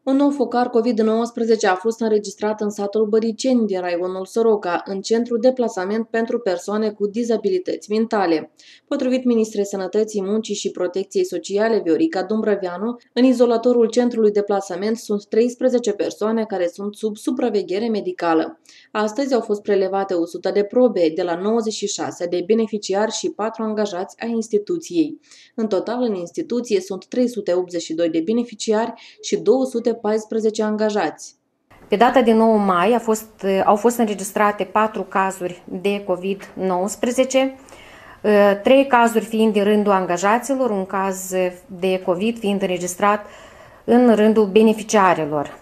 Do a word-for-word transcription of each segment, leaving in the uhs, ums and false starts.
Un nou focar COVID nouăsprezece a fost înregistrat în satul Băriceni din raionul Soroca, în centru de plasament pentru persoane cu dizabilități mentale. Potrivit Ministrei Sănătății, Muncii și Protecției Sociale, Viorica Dumbrăveanu, în izolatorul centrului de plasament sunt treisprezece persoane care sunt sub supraveghere medicală. Astăzi au fost prelevate o sută de probe de la nouăzeci și șase de beneficiari și patru angajați ai instituției. În total, în instituție sunt trei sute optzeci și doi de beneficiari și două sute paisprezece angajați. Pe data de nouă mai a fost, au fost înregistrate patru cazuri de COVID nouăsprezece, trei cazuri fiind din rândul angajaților, un caz de COVID fiind înregistrat în rândul beneficiarilor.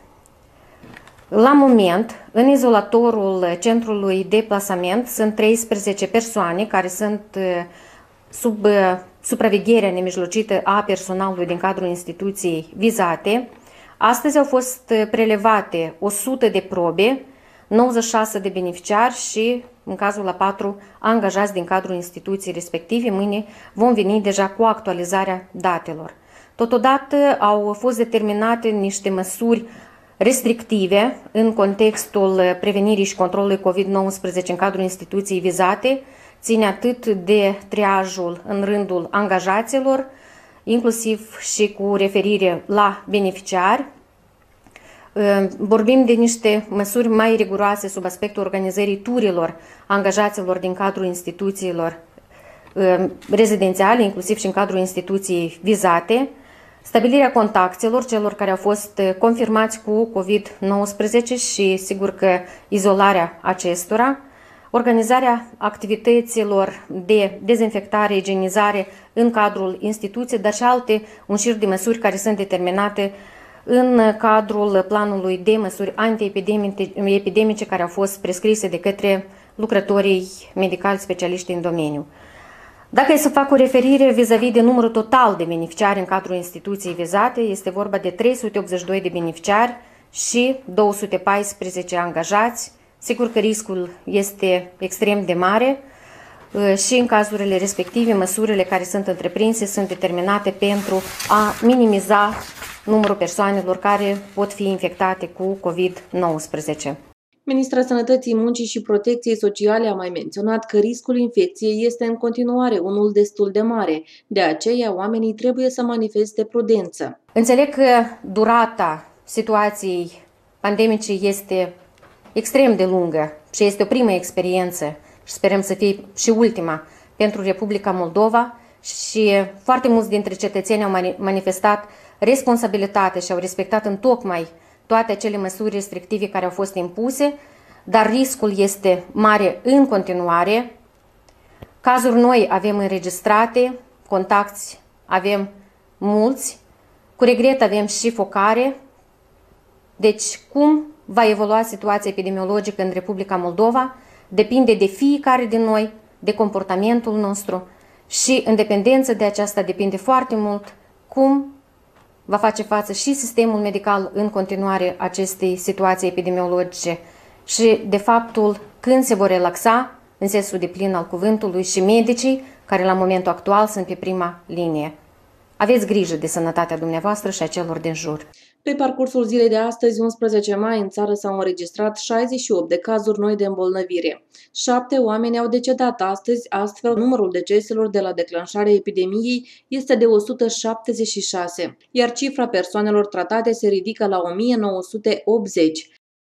La moment, în izolatorul centrului de plasament sunt treisprezece persoane care sunt sub supravegherea nemijlocită a personalului din cadrul instituției vizate. Astăzi au fost prelevate o sută de probe, nouăzeci și șase de beneficiari și, în cazul la patru angajați din cadrul instituției respective. Mâine vom veni deja cu actualizarea datelor. Totodată au fost determinate niște măsuri restrictive în contextul prevenirii și controlului COVID nouăsprezece în cadrul instituției vizate, ține atât de triajul în rândul angajaților, inclusiv și cu referire la beneficiari. Vorbim de niște măsuri mai riguroase sub aspectul organizării turilor angajaților din cadrul instituțiilor rezidențiale, inclusiv și în cadrul instituției vizate, stabilirea contactelor celor care au fost confirmați cu COVID nouăsprezece și sigur că izolarea acestora, organizarea activităților de dezinfectare, igienizare în cadrul instituției, dar și alte un șir de măsuri care sunt determinate în cadrul planului de măsuri antiepidemice care au fost prescrise de către lucrătorii medicali specialiști în domeniu. Dacă e să fac o referire vis-a-vis de numărul total de beneficiari în cadrul instituției vizate, este vorba de trei sute optzeci și doi de beneficiari și două sute paisprezece angajați. Sigur că riscul este extrem de mare și în cazurile respective măsurile care sunt întreprinse sunt determinate pentru a minimiza numărul persoanelor care pot fi infectate cu COVID nouăsprezece. Ministra Sănătății, Muncii și Protecției Sociale a mai menționat că riscul infecției este în continuare unul destul de mare, de aceea oamenii trebuie să manifeste prudență. Înțeleg că durata situației pandemice este extrem de lungă și este o primă experiență și sperăm să fie și ultima pentru Republica Moldova și foarte mulți dintre cetățeni au manifestat responsabilitate și au respectat întocmai toate acele măsuri restrictive care au fost impuse, dar riscul este mare în continuare. Cazuri noi avem înregistrate, contacti avem mulți, cu regret avem și focare. Deci cum va evolua situația epidemiologică în Republica Moldova depinde de fiecare din noi, de comportamentul nostru și în dependență de aceasta depinde foarte mult cum va face față și sistemul medical în continuare acestei situații epidemiologice și de faptul când se vor relaxa în sensul deplin al cuvântului și medicii care la momentul actual sunt pe prima linie. Aveți grijă de sănătatea dumneavoastră și a celor din jur. Pe parcursul zilei de astăzi, unsprezece mai, în țară s-au înregistrat șaizeci și opt de cazuri noi de îmbolnăvire. Șapte oameni au decedat astăzi, astfel numărul deceselor de la declanșarea epidemiei este de o sută șaptezeci și șase, iar cifra persoanelor tratate se ridică la o mie nouă sute optzeci.